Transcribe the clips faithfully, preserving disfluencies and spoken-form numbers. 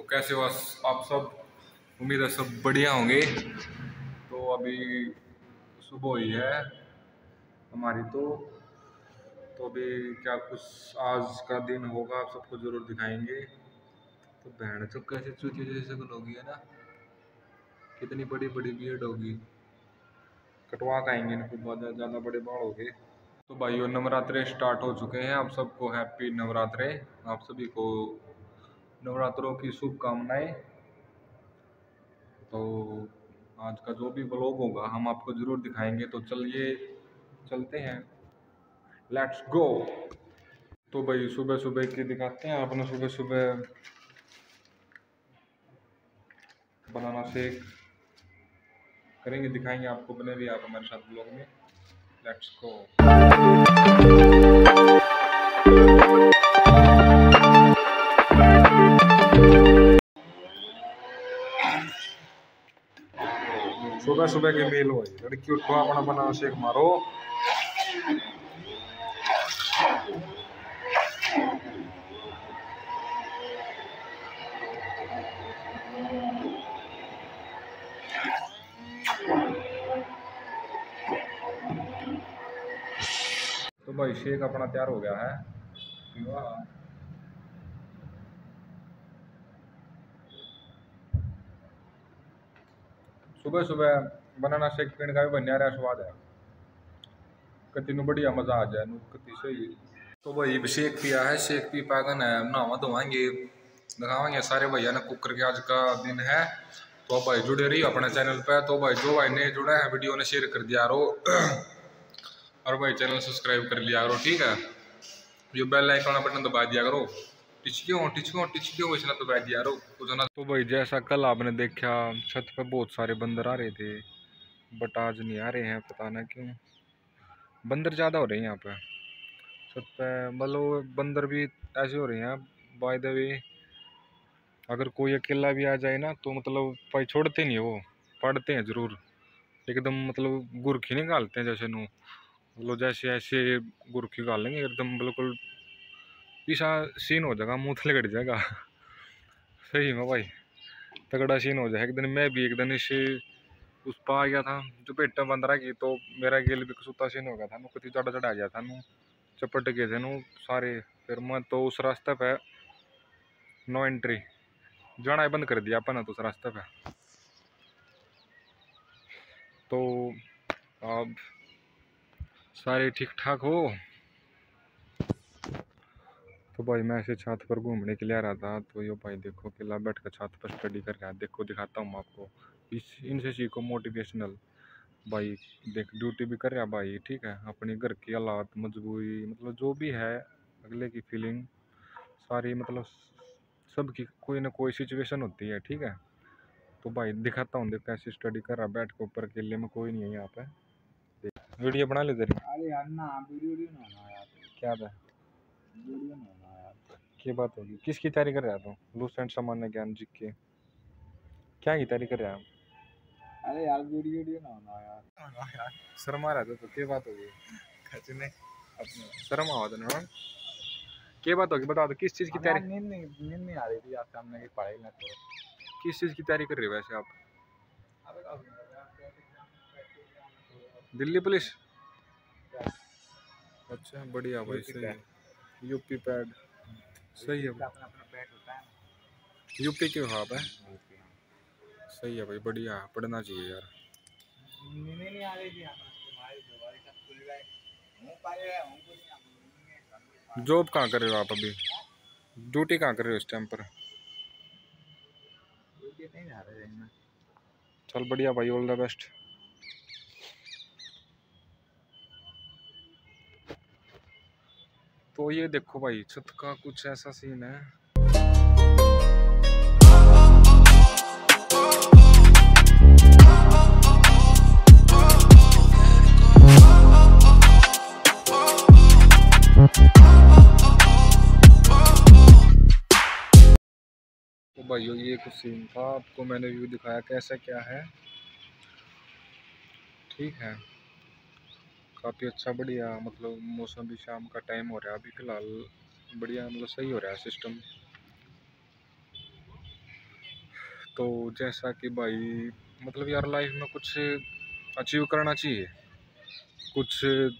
कैसे हो आप सब? उम्मीद है सब बढ़िया होंगे। तो अभी सुबह हुई है हमारी, तो तो अभी क्या कुछ आज का दिन होगा आप सबको जरूर दिखाएंगे। तो बहन चुप कैसे चूतिया जैसे को होगी है ना, कितनी बड़ी बड़ी भीड़ होगी, कटवा के आएंगे इनको, बहुत ज़्यादा बड़े बाल हो गए। तो भाइयों नवरात्रे स्टार्ट हो चुके हैं, आप सबको हैप्पी नवरात्रे। आप सभी को नवरात्रों की शुभकामनाएं। तो आज का जो भी व्लॉग होगा हम आपको जरूर दिखाएंगे, तो चलिए चलते हैं, लेट्स गो। तो भाई सुबह सुबह की दिखाते हैं अपने, सुबह सुबह बनाना शेक करेंगे, दिखाएंगे आपको, बने भी आप हमारे साथ ब्लॉग में, लेट्स गो। सुबह सुबह के मेल हो लड़की, उठो अपना बनाना शेक मारो। तो भाई शेक अपना तैयार हो गया है। सुबह सुबह बनाना शेक पीने का भी बढ़िया रहा स्वाद है, कति बढ़िया मजा आ जाए कति सही। तो भाई शेक पिया है, शेक पी पागन है, नहावा धोवाएंगे, दिखावाएंगे सारे भैया ने कुकर के आज का दिन है। तो भाई जुड़े रही अपने चैनल पे। तो भाई जो भाई ने जुड़ा है वीडियो ने शेयर कर दिया रो और भाई चैनल सब्सक्राइब कर लिया करो, ठीक है। ये बेल आइकन बटन दबा दिया करो, टिचकियों टिचकियों टिचकियों इसने दबा दिया करो कुछ ना। तो भाई जैसा कल आपने देखा छत पे बहुत सारे बंदर आ रहे थे, बट आज नहीं आ रहे हैं, पता ना क्यों। बंदर ज़्यादा हो रहे हैं यहाँ पे छत पे, मतलब बंदर भी ऐसे हो रहे हैं बाय द वे। अगर कोई अकेला भी आ जाए ना तो मतलब भाई छोड़ते नहीं, वो पढ़ते हैं जरूर एकदम, मतलब गुरखी निकालते हैं जैसे नू, मतलब जैसे ऐसे गुरखी निकाल लेंगे एकदम, बिल्कुल ऐसा सीन हो जाएगा, मुँह थले कट जाएगा सही में भाई तगड़ा सीन हो जाए। एक दिन मैं भी एक दिन इसे उस पा आ गया था जो पेटा बंद रहा की, तो मेरा गेल भी कसूता सीन हो गया था, कुछ चढ़ा चढ़ा गया था नू, चपट गए थे नू सारे। फिर मैं तो उस रास्ते पे नो एंट्री जाना बंद कर दिया अपन तो उस रास्ते पे। तो अब सारे ठीक ठाक हो। तो भाई मैं ऐसे छत पर घूमने के लिए आ रहा था, तो ये भाई देखो किला बैठ कर छत पर स्टडी कर रहा है, देखो दिखाता हूँ आपको, इस इनसे सीखो मोटिवेशनल। भाई देख ड्यूटी भी कर रहा भाई, ठीक है, अपने घर की हालात मजबूरी मतलब जो भी है अगले की फीलिंग सारी, मतलब सबकी कोई ना कोई सिचुएशन होती है, ठीक है। तो भाई दिखाता हूँ, देख कैसे स्टडी कर रहा बैठ के ऊपर, अकेले में कोई नहीं है यहाँ पे। वीडियो बना ले तेरी। अरे यार ना वीडियो ना यार, क्या था वीडियो ना यार, क्या बात होगी, किसकी तैयारी कर रहा था? लूसेंट सामान्य ज्ञान जी के क्या की तैयारी कर रहा है? अरे यार वीडियो वीडियो ना होना यार, यार शर्मा रहा था तो क्या बात होगी, खचने अपने शर्म आवा था ना, क्या बात होगी बता दो, किस चीज़ की तैयारी? नींद नहीं नींद नहीं आ रही थी आज सामने की पढ़ाई ना, तो किस चीज़ की तैयारी कर रहे हो वैसे आप? दिल्ली पुलिस, अच्छा बढ़िया भाई, सही है। यूपी पैड सही है, यूपी के हाँ है, सही है भाई, बढ़िया पढ़ना चाहिए यार। जॉब कहाँ कर रहे हो आप अभी? ड्यूटी कहाँ कर रहे हो इस टाइम पर? चल बढ़िया भाई, ऑल द बेस्ट। तो ये देखो भाई छत का कुछ ऐसा सीन है। तो भाइयों ये कुछ सीन था, आपको मैंने व्यू दिखाया कैसा क्या है, ठीक है। काफ़ी अच्छा बढ़िया, मतलब मौसम भी शाम का टाइम हो रहा है अभी फ़िलहाल, बढ़िया मतलब सही हो रहा है सिस्टम। तो जैसा कि भाई मतलब यार लाइफ में कुछ अचीव करना चाहिए, कुछ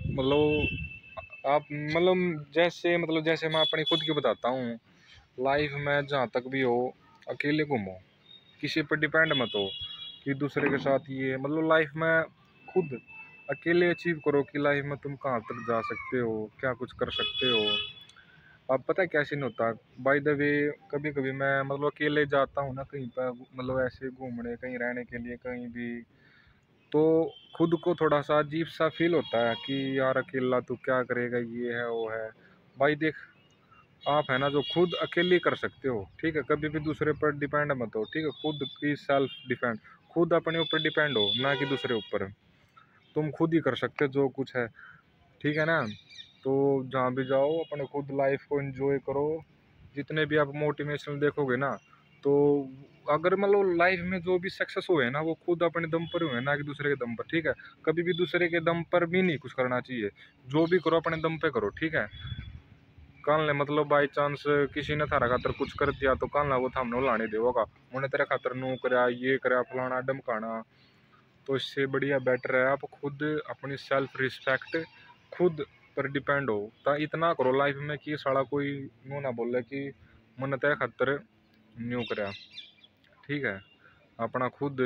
मतलब आप मतलब जैसे मतलब जैसे मैं अपनी खुद की बताता हूँ। लाइफ में जहाँ तक भी हो अकेले घूमो, किसी पर डिपेंड मत हो कि दूसरे के साथ ये मतलब लाइफ में खुद अकेले अचीव करो कि लाइफ में तुम कहाँ तक जा सकते हो, क्या कुछ कर सकते हो। अब पता है क्या सीन होता है बाय द वे, कभी कभी मैं मतलब अकेले जाता हूँ ना कहीं पर मतलब ऐसे घूमने कहीं रहने के लिए कहीं भी, तो खुद को थोड़ा सा अजीब सा फील होता है कि यार अकेला तू क्या करेगा, ये है वो है। भाई देख, आप है ना जो खुद अकेले कर सकते हो, ठीक है, कभी भी दूसरे पर डिपेंड मत हो, ठीक है, खुद की सेल्फ डिपेंड, खुद अपने ऊपर डिपेंड हो ना कि दूसरे ऊपर। तुम खुद ही कर सकते हो जो कुछ है, ठीक है ना। तो जहाँ भी जाओ अपने खुद लाइफ को एंजॉय करो। जितने भी आप मोटिवेशनल देखोगे ना, तो अगर मतलब लाइफ में जो भी सक्सेस हुए ना वो खुद अपने दम पर हुए ना कि दूसरे के दम पर, ठीक है। कभी भी दूसरे के दम पर भी नहीं कुछ करना चाहिए, जो भी करो अपने दम पे करो, ठीक है। कल ने मतलब बाई चांस किसी ने थारा खातर कुछ कर दिया तो कल ना वो थामने लाने देगा, उन्हें तेरे खातर नू करा ये करा फलाना डमकाना। तो इससे बढ़िया बेटर है आप खुद अपनी सेल्फ रिस्पेक्ट खुद पर डिपेंड हो। ता इतना करो लाइफ में कि साला कोई नो ना बोले कि मन तेरे खातर न्यू करा, ठीक है। अपना खुद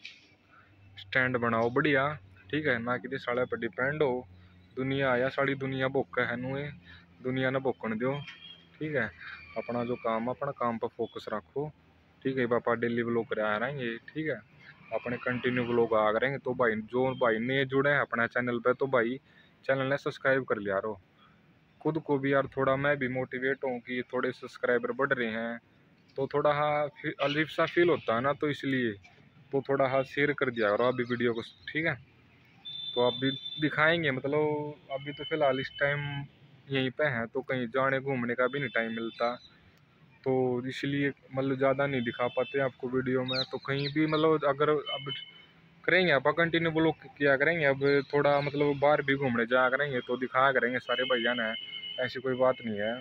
स्टैंड बनाओ बढ़िया, ठीक है, ना कि साले पर डिपेंड हो। दुनिया आया साड़ी दुनिया भुक्का है नुए, दुनिया ने भुक्कन दो, ठीक है। अपना जो काम अपना काम पर फोकस रखो, ठीक है। पापा डेली व्लॉग करा रहेंगे, ठीक है, अपने कंटिन्यू व्लॉग आ रहेंगे। तो भाई जो भाई नए जुड़े हैं अपने चैनल पे तो भाई चैनल ने सब्सक्राइब कर लिया रो। खुद को भी यार थोड़ा मैं भी मोटिवेट हूँ कि थोड़े सब्सक्राइबर बढ़ रहे हैं, तो थोड़ा हाँ अजीब सा फील होता है ना, तो इसलिए तो थोड़ा हाँ शेयर कर दिया करो अभी वीडियो को, ठीक है। तो आप भी दिखाएंगे मतलब अभी तो फिलहाल इस टाइम यहीं पे हैं, तो कहीं जाने घूमने का भी नहीं टाइम मिलता, तो इसलिए मतलब ज़्यादा नहीं दिखा पाते आपको वीडियो में। तो कहीं भी मतलब अगर अब करेंगे आप कंटिन्यू ब्लॉग किया करेंगे, अब थोड़ा मतलब बाहर भी घूमने जाया करेंगे तो दिखाया करेंगे सारे भैया ने, ऐसी कोई बात नहीं है।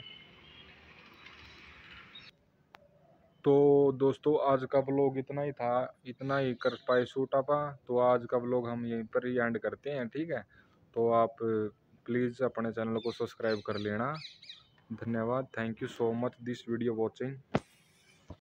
तो दोस्तों आज का ब्लॉग इतना ही था, इतना ही कर पाए शूट आपा, तो आज का ब्लॉग हम यहीं पर ही एंड करते हैं, ठीक है। तो आप प्लीज़ अपने चैनल को सब्सक्राइब कर लेना। धन्यवाद, thank you so much this video watching.